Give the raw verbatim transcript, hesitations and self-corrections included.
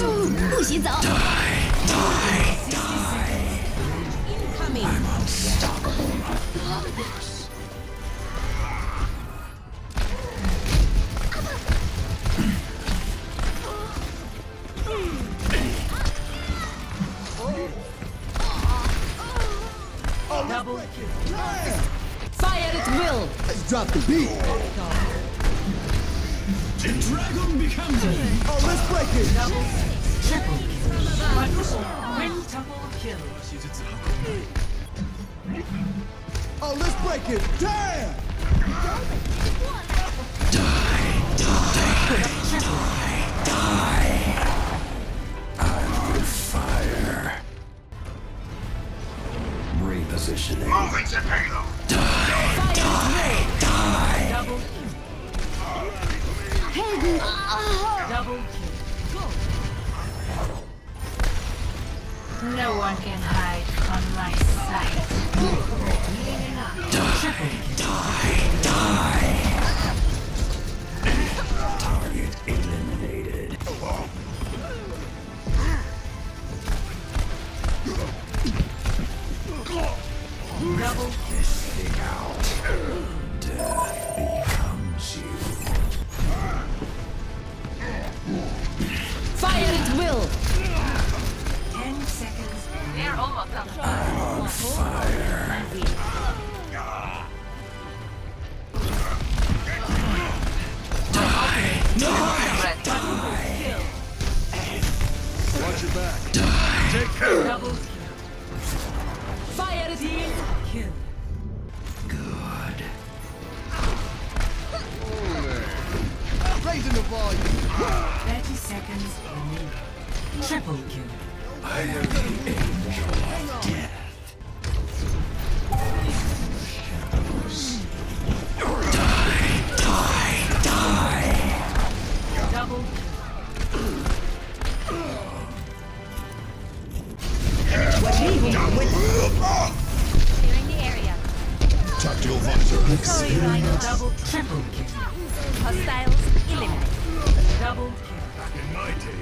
不许走。 Die, die, die. Incoming. I'm unstoppable. Double kill. Fire at will. Let's drop the beat. The dragon becomes a... Oh, let's break it. Double triple kill. Quintuple kill. Oh, let's break it. Damn. Die, die, die, die. I'm with fire. Repositioning. Moving to payload. Die, die, die. Double Hidden. double kill. No one can hide from my sight. Die, die, die. Target eliminated. Double This thing out. Death becomes you. Fire at will. ten seconds. They're almost done. I'm on fire. Die, die, die. Watch your back. Die. Take care. Double kill. Fire at will. Kill. Good. Raising the volume. thirty seconds remaining. Triple kill. I am the angel of death. Die, die, die. Double Clearing the area. Tactical visor. Sorry, Rhino. double triple kill. Hostiles eliminated. Double kill. In my day,